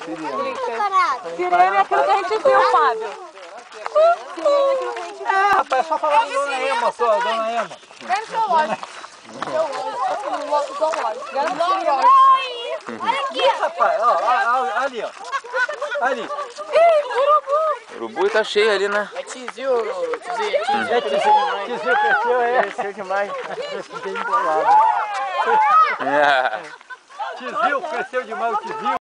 Sirene é aquilo que a gente viu, Fábio. Sirene é aquilo que a gente viu. É, rapaz, é só falar com a Dona Ema, só, Dona Ema. Vem no seu lógico. Olha aqui, Rapaz, ó, ali, ó. Ali. Ih, urubu. Urubu tá cheio ali, né? É tizil, Tizil cresceu, é. cresceu demais. Bem embolado. É. Tizil cresceu demais, o tizil.